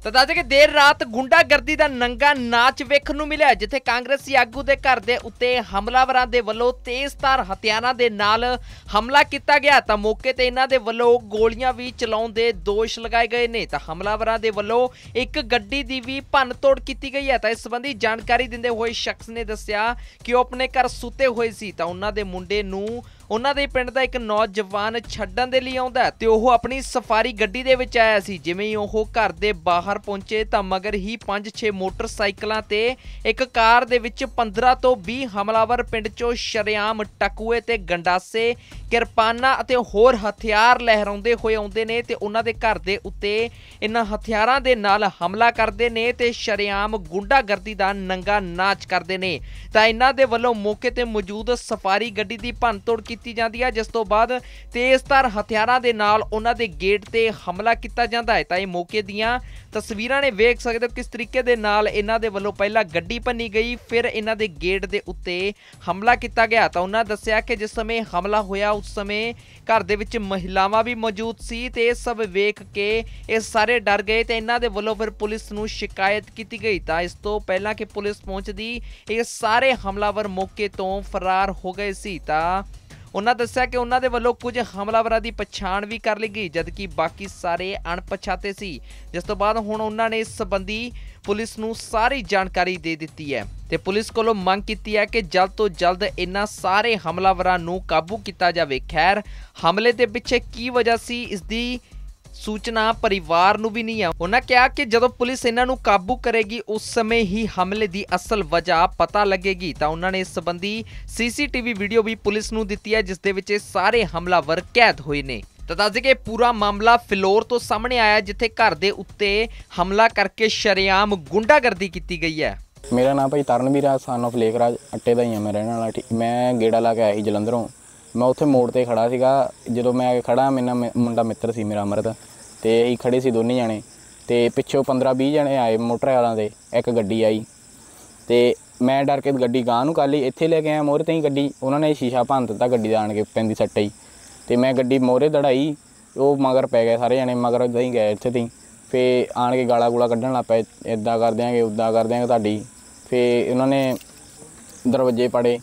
ਤਾਂ ਦੱਸ ਕਿ ਦੇਰ ਰਾਤ ਗੁੰਡਾਗਰਦੀ ਦਾ ਨੰਗਾ ਨਾਚ ਵੇਖਣ ਨੂੰ ਮਿਲਿਆ, ਜਿੱਥੇ ਕਾਂਗਰਸੀ ਆਗੂ ਦੇ ਘਰ ਦੇ ਉੱਤੇ ਹਮਲਾਵਰਾਂ ਦੇ ਵੱਲੋਂ ਤੇਜ਼ਧਾਰ ਹਥਿਆਰਾਂ ਦੇ ਨਾਲ ਹਮਲਾ ਕੀਤਾ ਗਿਆ। ਤਾਂ ਮੌਕੇ ਤੇ ਇਹਨਾਂ ਦੇ ਵੱਲੋਂ ਗੋਲੀਆਂ ਵੀ ਚਲਾਉਣ ਦੇ ਦੋਸ਼ ਲਗਾਏ ਗਏ ਨੇ। ਤਾਂ ਹਮਲਾਵਰਾਂ ਦੇ ਵੱਲੋਂ ਇੱਕ ਗੱਡੀ ਦੀ ਵੀ ਭੰਨ-ਤੋੜ ਕੀਤੀ ਗਈ ਹੈ। ਤਾਂ ਇਸ ਸੰਬੰਧੀ ਜਾਣਕਾਰੀ ਦਿੰਦੇ ਹੋਏ ਸ਼ਖਸ ਨੇ ਦੱਸਿਆ ਕਿ ਉਹ ਆਪਣੇ ਘਰ ਸੁੱਤੇ ਹੋਏ ਸੀ ਤਾਂ ਉਹਨਾਂ ਦੇ ਮੁੰਡੇ ਨੂੰ ਉਹਨਾਂ ਦੇ ਪਿੰਡ ਦਾ ਇੱਕ ਨੌਜਵਾਨ ਛੱਡਣ ਦੇ ਲਈ ਆਉਂਦਾ ਤੇ ਉਹ ਆਪਣੀ ਸਫਾਰੀ ਗੱਡੀ ਦੇ ਵਿੱਚ ਆਇਆ ਸੀ। ਜਿਵੇਂ ਹੀ ਉਹ ਘਰ ਦੇ ਬਾਹਰ ਪਹੁੰਚੇ ਤਾਂ ਮਗਰ ਹੀ 5-6 ਮੋਟਰਸਾਈਕਲਾਂ ਤੇ ਇੱਕ ਕਾਰ ਦੇ ਵਿੱਚ 15 ਤੋਂ 20 ਹਮਲਾਵਰ ਪਿੰਡ ਚੋਂ ਸ਼ਰੇਆਮ ਟਕੂਏ ਤੇ ਗੰਡਾਸੇ, ਕਿਰਪਾਨਾਂ ਅਤੇ ਹੋਰ ਹਥਿਆਰ ਲਹਿਰਾਉਂਦੇ ਹੋਏ ਆਉਂਦੇ ਨੇ ਤੇ ਉਹਨਾਂ ਦੇ ਘਰ ਦੇ ਉੱਤੇ ਇਹਨਾਂ ਹਥਿਆਰਾਂ ਦੇ ਨਾਲ ਹਮਲਾ ਕਰਦੇ ਨੇ ਤੇ ਸ਼ਰੇਆਮ ਗੁੰਡਾਗਰਦੀ ਦਾ ਨੰਗਾ ਨਾਚ ਕਰਦੇ ਨੇ। ਤਾਂ ਇਹਨਾਂ ਦੇ ਵੱਲੋਂ ਮੌਕੇ ਤੇ ਮੌਜੂਦ ਸਫਾਰੀ ਗੱਡੀ ਦੀ ਭੰਨਤੋੜ ਕੀਤੀ ਜਾਂਦੀ ਹੈ, ਜਿਸ ਤੋਂ ਬਾਅਦ ਤੇਜ਼ਧਾਰ ਹਥਿਆਰਾਂ ਦੇ ਨਾਲ ਉਹਨਾਂ ਦੇ ਗੇਟ ਤੇ ਹਮਲਾ ਕੀਤਾ ਜਾਂਦਾ ਹੈ। ਤਾਂ ਇਹ ਮੌਕੇ ਦੀਆਂ ਤਸਵੀਰਾਂ ਨੇ, ਵੇਖ ਸਕਦੇ ਹੋ ਕਿਸ ਤਰੀਕੇ ਦੇ ਨਾਲ ਇਹਨਾਂ ਦੇ ਵੱਲੋਂ ਪਹਿਲਾਂ ਗੱਡੀ ਭੰਨੀ ਗਈ, ਫਿਰ ਇਹਨਾਂ ਦੇ ਗੇਟ ਦੇ ਉੱਤੇ ਹਮਲਾ ਕੀਤਾ ਗਿਆ। ਤਾਂ ਉਹਨਾਂ ਦੱਸਿਆ ਕਿ ਜਿਸ ਸਮੇਂ ਹਮਲਾ ਹੋਇਆ ਉਸ ਸਮੇਂ ਘਰ ਦੇ ਵਿੱਚ ਮਹਿਲਾਵਾਂ ਵੀ ਮੌਜੂਦ ਸੀ ਤੇ ਇਹ ਸਭ ਵੇਖ ਕੇ ਇਹ ਸਾਰੇ ਡਰ ਗਏ ਤੇ ਇਹਨਾਂ ਦੇ ਵੱਲੋਂ ਫਿਰ ਪੁਲਿਸ ਨੂੰ ਸ਼ਿਕਾਇਤ ਕੀਤੀ ਗਈ। ਤਾਂ ਇਸ ਤੋਂ ਪਹਿਲਾਂ ਕਿ ਪੁਲਿਸ ਪਹੁੰਚਦੀ ਇਹ ਸਾਰੇ ਹਮਲਾਵਰ ਮੌਕੇ ਤੋਂ ਫਰਾਰ ਹੋ ਗਏ ਸੀ। ਤਾਂ ਉਹਨਾਂ ਦੱਸਿਆ ਕਿ ਉਹਨਾਂ ਦੇ ਵੱਲੋਂ ਕੁਝ ਹਮਲਾਵਰਾਂ ਦੀ ਪਛਾਣ ਵੀ ਕਰ ਲਈ ਗਈ, ਜਦਕਿ ਬਾਕੀ ਸਾਰੇ ਅਣਪਛਾਤੇ ਸੀ, ਜਿਸ ਤੋਂ ਬਾਅਦ ਹੁਣ ਉਹਨਾਂ ਨੇ ਇਸ ਸੰਬੰਧੀ ਪੁਲਿਸ ਨੂੰ ਸਾਰੀ ਜਾਣਕਾਰੀ ਦੇ ਦਿੱਤੀ ਹੈ ਤੇ ਪੁਲਿਸ ਕੋਲੋਂ ਮੰਗ ਕੀਤੀ ਹੈ ਕਿ ਜਲਦ ਤੋਂ ਜਲਦ ਇਹਨਾਂ ਸਾਰੇ ਹਮਲਾਵਰਾਂ ਨੂੰ ਕਾਬੂ ਕੀਤਾ ਜਾਵੇ। ਖੈਰ, ਹਮਲੇ ਦੇ ਪਿੱਛੇ ਕੀ ਵਜ੍ਹਾ ਸੀ ਇਸ ਦੀ ਸੂਚਨਾ ਪਰਿਵਾਰ ਨੂੰ ਵੀ ਨਹੀਂ ਹੈ। ਉਹਨਾਂ ਕਿਹਾ ਕਿ ਜਦੋਂ ਪੁਲਿਸ ਇਹਨਾਂ ਨੂੰ ਕਾਬੂ ਕਰੇਗੀ ਉਸ ਸਮੇਂ ਹੀ ਹਮਲੇ ਦੀ ਅਸਲ ਵਜ੍ਹਾ ਪਤਾ ਲੱਗੇਗੀ। ਤਾਂ ਉਹਨਾਂ ਨੇ ਇਸ ਸੰਬੰਧੀ ਸੀਸੀਟੀਵੀ ਵੀਡੀਓ ਵੀ ਪੁਲਿਸ ਨੂੰ ਦਿੱਤੀ ਹੈ, ਜਿਸ ਦੇ ਵਿੱਚ ਇਹ ਸਾਰੇ ਹਮਲਾਵਰ ਕੈਦ ਹੋਏ ਨੇ। ਤਾਂ ਦੱਸ ਦਈਏ ਕਿ ਪੂਰਾ ਮਾਮਲਾ ਫਿਲੌਰ ਤੋਂ ਸਾਹਮਣੇ ਆਇਆ, ਜਿੱਥੇ ਘਰ ਦੇ ਉੱਤੇ ਹਮਲਾ ਕਰਕੇ ਸ਼ਰੇਆਮ ਗੁੰਡਾਗਰਦੀ ਕੀਤੀ ਗਈ ਹੈ। ਮੇਰਾ ਨਾਮ ਭਾਈ ਤਰਨਵੀਰ ਆ, ਸਨ ਆਫ ਲੇਖਰਾਜ, ਅੱਟੇ ਦਾ ਹੀ ਆ ਮੈਂ ਰਹਿਣ ਵਾਲਾ। ਮੈਂ ਗੇੜਾ ਲਾ ਕੇ ਆਇਆ ਸੀ ਜਲੰਧਰੋਂ। ਮੈਂ ਉੱਥੇ ਮੋੜ ਤੇ ਖੜਾ ਸੀਗਾ। ਜਦੋਂ ਮੈਂ ਖੜਾ, ਮੇਰਾ ਮੁੰਡਾ ਮਿੱਤਰ ਸੀ ਮੇਰਾ ਅਮਰਤ, ਤੇ ਅਸੀਂ ਖੜੇ ਸੀ ਦੋਨੇ ਜਾਣੇ ਤੇ ਪਿੱਛੋਂ 15-20 ਜਣੇ ਆਏ ਮੋਟਰਸਾਈਕਲਾਂ ਦੇ। ਇੱਕ ਗੱਡੀ ਆਈ ਤੇ ਮੈਂ ਡਰ ਕੇ ਗੱਡੀ ਗਾਂਹ ਨੂੰ ਕਰ ਲਈ। ਇੱਥੇ ਲੈ ਕੇ ਆਇਆ ਮੋਹਰੇ ਤੇ ਹੀ ਗੱਡੀ, ਉਹਨਾਂ ਨੇ ਸ਼ੀਸ਼ਾ ਭੰਨ ਦਿੱਤਾ ਗੱਡੀ ਦਾ ਆਣ ਕੇ, ਪੈਂਦੀ ਸੱਟ ਹੀ। ਤੇ ਮੈਂ ਗੱਡੀ ਮੋਹਰੇ ਦੜਾਈ, ਉਹ ਮਗਰ ਪੈ ਗਏ ਸਾਰੇ ਜਣੇ, ਮਗਰ ਇੱਦਾਂ ਹੀ ਗਏ ਇੱਥੇ ਤੇ। ਫਿਰ ਆਣ ਕੇ ਗਾਲਾਂ ਗੂਲਾਂ ਕੱਢਣ ਲੱਗ ਪਏ, ਇੱਦਾਂ ਕਰ ਦਿਆਂਗੇ ਉੱਦਾਂ ਕਰ ਦਿਆਂਗੇ ਤੁਹਾਡੀ। ਫਿਰ ਉਹਨਾਂ ਨੇ ਦਰਵਾਜ਼ੇ ਪਾੜੇ।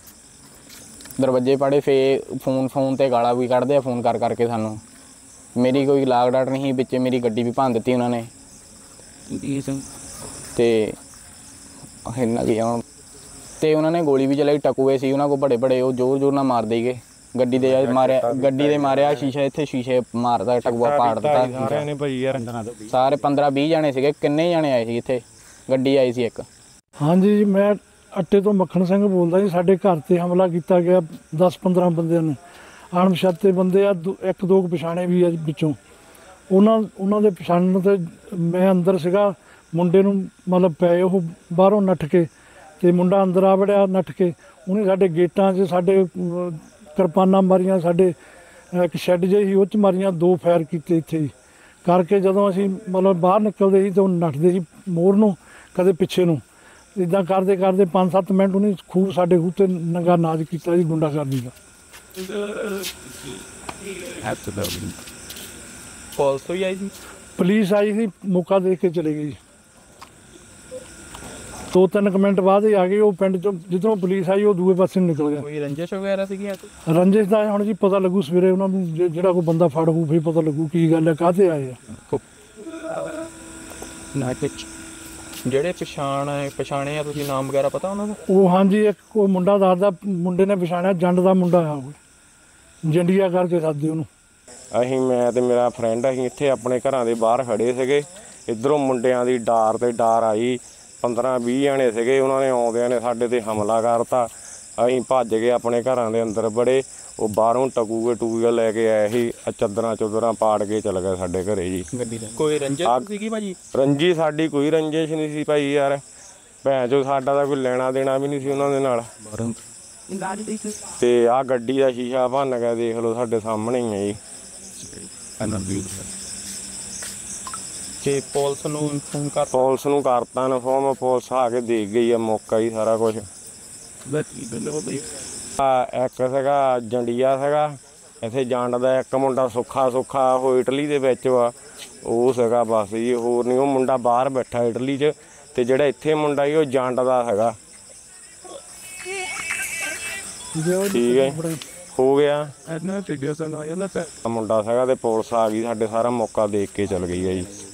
ਫਿਰ ਫੋਨ 'ਤੇ ਗਾਲਾਂ ਵੀ ਕੱਢਦੇ ਆ ਫੋਨ ਕਰ ਕਰਕੇ ਸਾਨੂੰ। ਮੇਰੀ ਕੋਈ ਲਾਗ ਡਾਟ ਨਹੀਂ ਵਿੱਚ, ਮੇਰੀ ਗੱਡੀ ਵੀ ਭੰਨ ਦਿੱਤੀ ਉਹਨਾਂ ਨੇ। ਤੇ ਇੰਨਾ ਕੀ ਆ। ਤੇ ਉਹਨਾਂ ਨੇ ਗੋਲੀ ਵੀ ਚਲਾਈ, ਟਕੂਏ ਸੀ ਉਹਨਾਂ ਕੋਲ ਬੜੇ ਉਹ ਜ਼ੋਰ ਨਾਲ ਮਾਰ ਦੇ ਗਏ। ਗੱਡੀ ਦੇ ਮਾਰਿਆ ਸ਼ੀਸ਼ਾ, ਇੱਥੇ ਸ਼ੀਸ਼ੇ ਮਾਰਦਾ, ਟਕੂਆ ਪਾੜ ਦਿੱਤਾ ਸਾਰੇ। 15-20 ਜਣੇ ਸੀਗੇ, ਕਿੰਨੇ ਜਣੇ ਆਏ ਸੀ ਇੱਥੇ, ਗੱਡੀ ਆਈ ਸੀ ਇੱਕ। ਹਾਂਜੀ, ਮੈਂ ਅੱਟੇ ਤੋਂ ਮੱਖਣ ਸਿੰਘ ਬੋਲਦਾ ਜੀ। ਸਾਡੇ ਘਰ 'ਤੇ ਹਮਲਾ ਕੀਤਾ ਗਿਆ 10-15 ਬੰਦਿਆਂ ਨੇ, ਅਣਪਛਾਤੇ ਬੰਦੇ ਆ, ਇੱਕ ਦੋ ਪਛਾਣੇ ਵੀ ਆ ਵਿੱਚੋਂ। ਉਹਨਾਂ ਦੇ ਪਛਾਣਨ 'ਤੇ ਮੈਂ ਅੰਦਰ ਸੀਗਾ, ਮੁੰਡੇ ਨੂੰ ਮਤਲਬ ਪਏ ਉਹ ਬਾਹਰੋਂ ਨੱਠ ਕੇ, ਅਤੇ ਮੁੰਡਾ ਅੰਦਰ ਆ ਵੜਿਆ ਨੱਠ ਕੇ। ਉਹਨੇ ਸਾਡੇ ਗੇਟਾਂ 'ਚ ਸਾਡੇ ਕਿਰਪਾਨਾਂ ਮਾਰੀਆਂ, ਸਾਡੇ ਇੱਕ ਸ਼ੈੱਡ ਜਿਹੀ ਸੀ ਉਹ 'ਚ ਮਾਰੀਆਂ, 2 ਫਾਇਰ ਕੀਤੇ ਇੱਥੇ ਹੀ ਕਰਕੇ। ਜਦੋਂ ਅਸੀਂ ਮਤਲਬ ਬਾਹਰ ਨਿਕਲਦੇ ਸੀ ਤਾਂ ਉਹ ਨੱਠਦੇ ਸੀ ਮੋੜ ਨੂੰ, ਕਦੇ ਪਿੱਛੇ ਨੂੰ। ਇੱਦਾਂ ਕਰਦੇ 5-7 ਮਿੰਟ ਉਹਨੇ ਸਾਡੇ ਖੂਹ 'ਤੇ ਨੰਗਾ ਨਾਚ ਕੀਤਾ ਜੀ, ਗੁੰਡਾਗਰਦੀ ਦਾ। ਪੁਲਿਸ ਆਈ ਸੀ, ਮੌਕਾ ਦੇਖ ਕੇ ਚਲੇ ਗਈ। 2-3 ਮਿੰਟ ਬਾਅਦ ਹੀ ਆ ਗਏ ਉਹ ਪਿੰਡ 'ਚੋਂ। ਜਿੱਧਰੋਂ ਪੁਲਿਸ ਆਈ ਉਹ ਦੂਏ ਪਾਸੇ ਨੂੰ ਨਿਕਲ ਗਿਆ। ਕੋਈ ਰੰਜਿਸ਼ ਵਗੈਰਾ ਸੀਗੀ? ਰੰਜਿਸ਼ ਦਾ ਹੁਣ ਜੀ ਪਤਾ ਲੱਗੂ ਸਵੇਰੇ, ਉਹਨਾਂ ਨੂੰ ਜਿਹੜਾ ਕੋਈ ਬੰਦਾ ਫੜ ਹੋਊ ਫਿਰ ਪਤਾ ਲੱਗੂ ਕੀ ਗੱਲ ਹੈ, ਕਾਹਤੇ ਆਏ ਆ। ਜਿਹੜੇ ਪਛਾਣੇ ਆ ਤੁਸੀਂ, ਨਾਮ ਵਗੈਰਾ ਪਤਾ ਉਹਨਾਂ ਦਾ? ਉਹ ਹਾਂਜੀ, ਇੱਕ ਕੋਈ ਮੁੰਡਾ ਦੱਸਦਾ, ਮੁੰਡੇ ਨੇ ਪਛਾਣਿਆ, ਜੰਡ ਦਾ ਮੁੰਡਾ ਆ ਉਹ, ਜੰਡੀਆਂ ਕਰਕੇ ਸੱਦਦੇ ਉਹਨੂੰ। ਮੈਂ ਤੇ ਮੇਰਾ ਫਰੈਂਡ ਅਸੀਂ ਇੱਥੇ ਆਪਣੇ ਘਰਾਂ ਦੇ ਬਾਹਰ ਖੜੇ ਸੀਗੇ। ਇੱਧਰੋਂ ਮੁੰਡਿਆਂ ਦੀ ਡਾਰ ਤੇ ਡਾਰ ਆਈ, 15-20 ਜਣੇ ਸੀਗੇ। ਉਹਨਾਂ ਨੇ ਆਉਂਦਿਆਂ ਨੇ ਸਾਡੇ 'ਤੇ ਹਮਲਾ ਕਰਤਾ। ਅਸੀਂ ਭੱਜ ਗਏ ਆਪਣੇ ਘਰਾਂ ਦੇ ਅੰਦਰ ਬੜੇ। ਉਹ ਬਾਹਰੋਂ ਟਕੂਏ ਲੈ ਕੇ ਆਏ ਸੀ, ਚਾਦਰਾਂ ਪਾੜ ਕੇ ਚਲੇ ਗਏ ਸਾਡੇ ਘਰੇ ਜੀ। ਕੋਈ ਰੰਜਿਸ਼ ਸੀਗੀ ਭਾਜੀ? ਰੰਜੀ ਸਾਡੀ ਕੋਈ ਰੰਜਿਸ਼ ਨਹੀਂ ਸੀ ਭਾਈ ਯਾਰ, ਭੈਣ ਚੋ ਸਾਡਾ ਤਾਂ ਕੋਈ ਲੈਣਾ ਦੇਣਾ ਵੀ ਨਹੀਂ ਸੀ ਉਹਨਾਂ ਦੇ ਨਾਲ। ਤੇ ਆਹ ਗੱਡੀ ਦਾ ਸ਼ੀਸ਼ਾ ਭੰਨ ਕੇ ਦੇਖ ਲਓ, ਸਾਡੇ ਸਾਹਮਣੇ ਹੀ ਹੈ ਜੀ। ਤੇ ਪੁਲਿਸ ਨੂੰ ਕਰਤਾ ਇਨਫੋਰਮ, ਪੁਲਿਸ ਆ ਕੇ ਦੇਖ ਗਈ ਆ ਮੌਕਾ ਹੀ ਸਾਰਾ ਕੁਛ। ਇੱਕ ਸੀਗਾ ਜੰਡੀਆ ਸੀਗਾ ਇੱਥੇ ਜੰਡ ਦਾ, ਇੱਕ ਮੁੰਡਾ ਸੁੱਖਾ ਉਹ ਇਟਲੀ ਦੇ ਵਿੱਚ ਵਾ, ਉਹ ਸੀਗਾ ਬਸ ਜੀ, ਹੋਰ ਨਹੀਂ। ਉਹ ਮੁੰਡਾ ਬਾਹਰ ਬੈਠਾ ਇਟਲੀ 'ਚ, ਤੇ ਜਿਹੜਾ ਇੱਥੇ ਮੁੰਡਾ ਜੀ ਉਹ ਜੰਡ ਦਾ ਹੈਗਾ। ਠੀਕ ਹੈ, ਹੋ ਗਿਆ ਮੁੰਡਾ ਸੀਗਾ ਤੇ ਪੁਲਿਸ ਆ ਗਈ, ਸਾਡੇ ਸਾਰਾ ਮੌਕਾ ਦੇਖ ਕੇ ਚਲ ਗਈ ਹੈ ਜੀ।